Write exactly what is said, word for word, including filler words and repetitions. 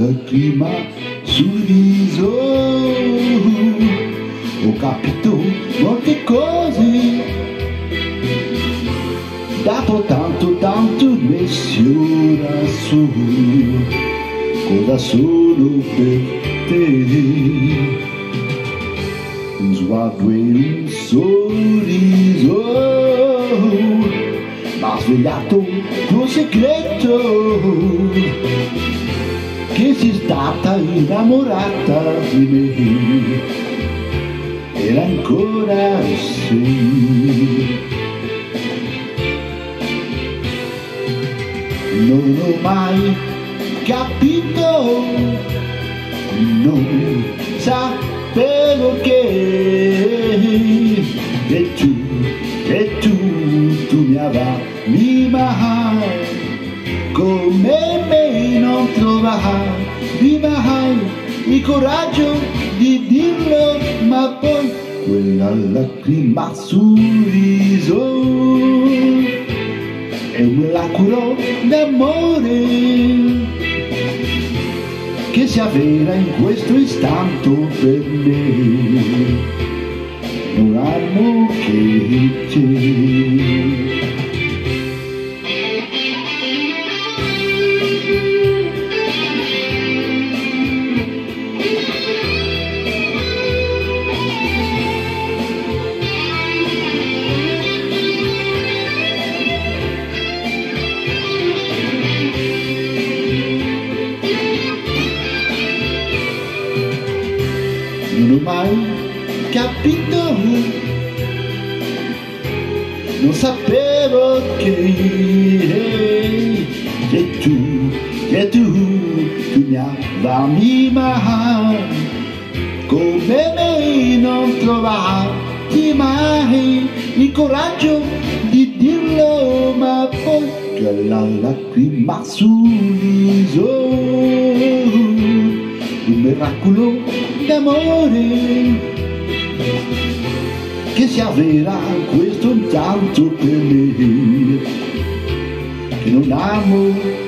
lacrima sul viso. Ho capito molte cose, dopo tanto tanto messo da solo, cosa sono per te? Un sguardo e un sorriso, m'ha svegliato tuo segreto, che sei stata innamorata di me, e ancora sei. Non ho mai capito, non sapevo che e tu, e tu, tu mi amavi mai, come me non trovavi mai il coraggio di dirlo, ma poi quella lacrima sul viso è un miracolo d'amore che si avvera in questo istante per me. Non amo che te. Non ho mai capito, non sapevo che, che tu, che tu, tu mi amavi mai, come me non trovati mai il coraggio di dirlo, ma poi che la lacrima sul viso, un miracolo d'amore che si avvera questo tanto per me, che non amo